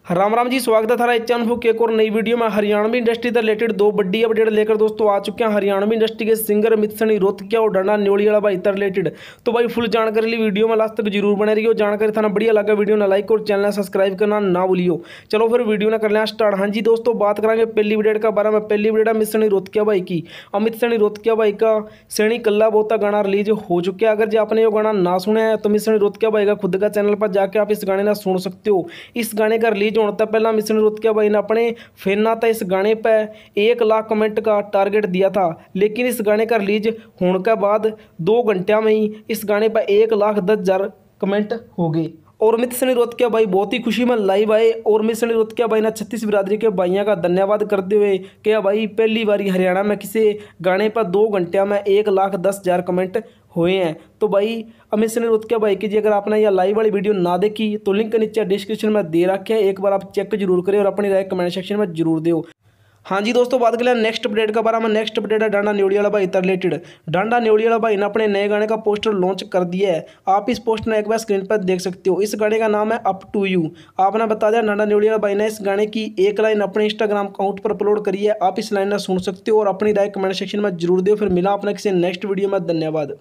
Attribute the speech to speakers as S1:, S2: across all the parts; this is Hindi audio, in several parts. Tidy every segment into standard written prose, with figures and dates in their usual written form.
S1: राम राम जी, स्वागत है थारा चैनल की एक और नई वीडियो में। हरियाणवी इंडस्ट्री से रिलेटेड दो बड़ी अपडेट लेकर दोस्तों आ चुके हैं। हरियाणवी इंडस्ट्री के सिंगर अमित सनी रोहतकिया और डंडा न्योली वाला भाई रिलेटेड तो भाई फुल जानकारी ली वीडियो में लास्ट तक जरूर बने रही हो। जानकारी थाना बढ़िया लगा वीडियो ना लाइक और चैनल सब्सक्राइब करना ना भूलियो। चलो फिर वीडियो ना कर लें स्टार्ट। हाँ जी दोस्तों, बात करेंगे पहली अपडेट का बारे में। पहली अपडेट अमित सनी रोहतकिया भाई की। अमित सनी रोहतकिया भाई का सैनी कल्ला बोता गाना रिलीज हो चुका है। अगर जो आपने ये गाना ना सुना है तो अमित सनी रोहतकिया भाई का खुद का चैनल पर जाकर आप इस गाने ना सुन सकते हो। इस गाने का रिलीज होने तक पहला अमित सनी रोहतकिया भाई ने अपने फैना था इस गाने पर 1 लाख कमेंट का टारगेट दिया था, लेकिन इस गाने का रिलीज होने के बाद 2 घंटे में ही इस गाने पर 1,10,000 कमेंट हो गए। और अमित सनी रोहतकिया भाई बहुत ही खुशी में लाइव आए और अमित सनी रोहतकिया भाई ने 36 बिरादरी के भाइयों का धन्यवाद करते हुए कि भाई पहली बार हरियाणा में किसी गाने पर 2 घंटे में 1,10,000 कमेंट हुए हैं। तो भाई अमित सनी रोहतकिया भाई की जी अगर आपने यह लाइव वाली वीडियो ना देखी तो लिंक नीचे डिस्क्रिप्शन में दे रखे हैं, एक बार आप चेक जरूर करें और अपनी राय कमेंट सेक्शन में जरूर दो। हाँ जी दोस्तों, बात करें नेक्स्ट अपडेट का बारे में। नेक्स्ट अपडेट है डांडा न्योली वाला भाई रिलेटेड। डांडा न्योली वाला भाई ने अपने नए गाने का पोस्टर लॉन्च कर दिया है। आप इस पोस्टर में एक बार स्क्रीन पर देख सकते हो। इस गाने का नाम है अप टू यू। आपने बता दिया डांडा न्योली वाला भाई ने इस गाने की एक लाइन अपने इंस्टाग्राम अकाउंट पर अपलोड करी है। आप इस लाइन में सुन सकते हो और अपनी राय कमेंट सेक्शन में जरूर दो। फिर मिला अपने किसी नेक्स्ट वीडियो में।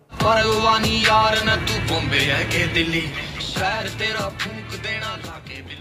S1: धन्यवाद।